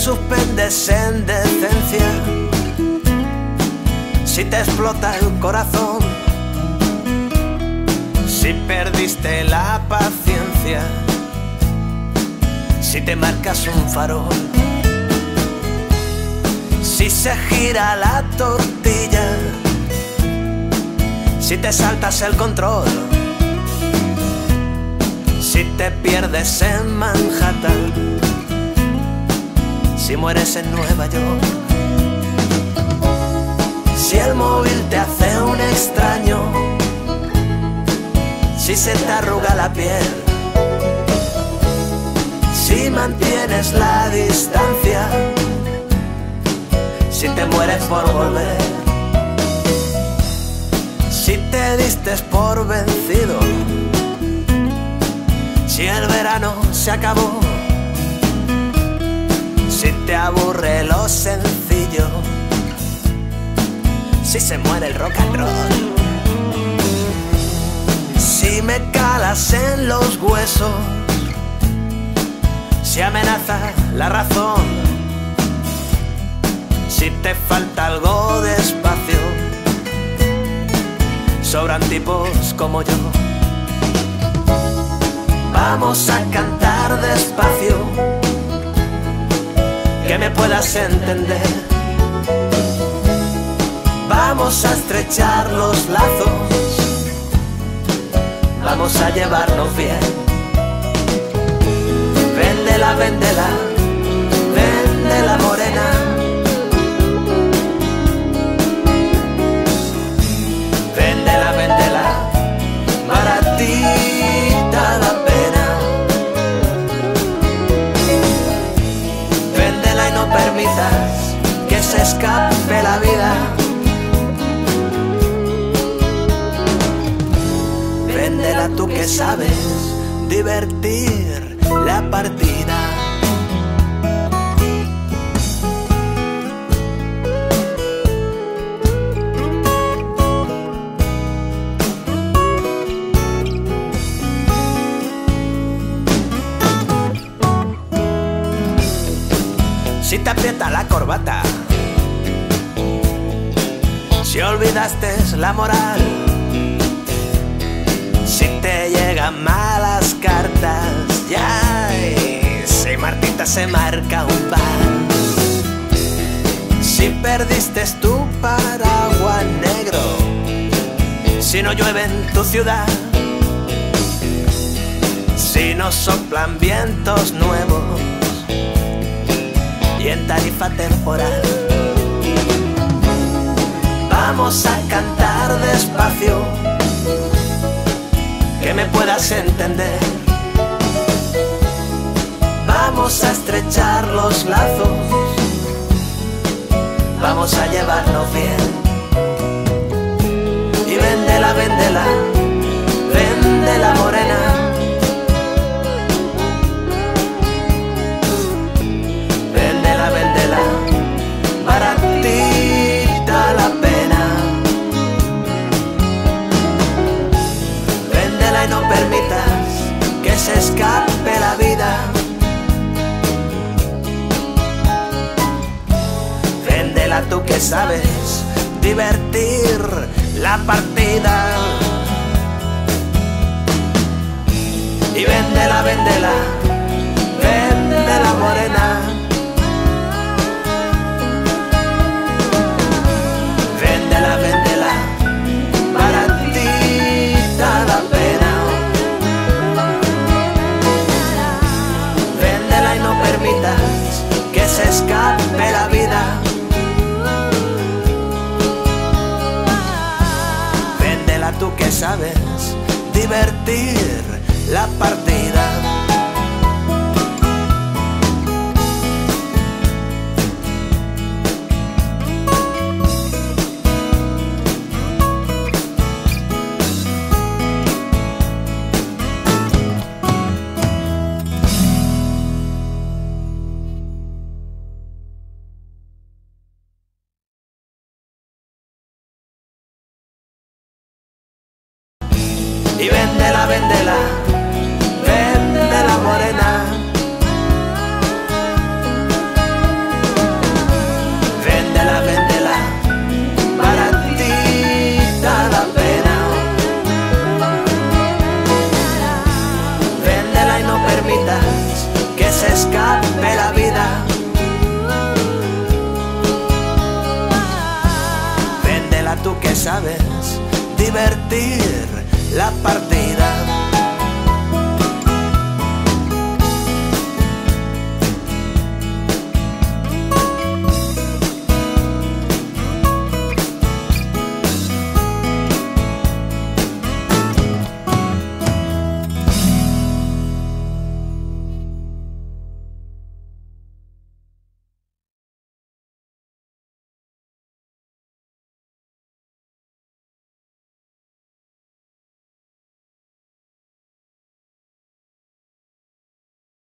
suspendes en decencia, si te explota el corazón, si perdiste la paciencia, si te marcas un farol, si se gira la tortilla, si te saltas el control, si te pierdes en Manhattan, si mueres en Nueva York, si el móvil te hace un extraño, si se te arruga la piel, si mantienes la distancia, si te mueres por volver, si te distes por vencido, si el verano se acabó, si te aburre lo sencillo, si se muere el rock and roll, si me calas en los huesos, si amenaza la razón, si te falta algo de espacio, sobran tipos como yo. Vamos a cantar despacio, que me puedas entender. Vamos a estrechar los lazos, vamos a llevarnos bien. Véndela, véndela, véndela morena. Véndela, véndela, baratita la pena. Véndela y no permitas que se escape la vida. Véndela tú que sabes divertir la partida. Si te aprieta la corbata, si olvidaste la moral, si te llegan malas cartas, ya, si Martita se marca un vals, si perdiste tu paraguas negro, si no llueve en tu ciudad, si no soplan vientos nuevos y en tarifa temporal. Vamos a cantar despacio, que me puedas entender. Vamos a estrechar los lazos, vamos a llevarnos bien. Y véndela, véndela, véndela morena. Véndela, véndela, baratita la pena. Véndela y no permitas que se escape la vida. Véndela tú que sabes divertir la partida. Y véndela, véndela, véndela morena. Véndela, véndela, baratita la pena. Véndela y no permitas que se escape la vida. Véndela tú que sabes divertir la partida. Y véndela, véndela, véndela morena. que sabes divertir la partida.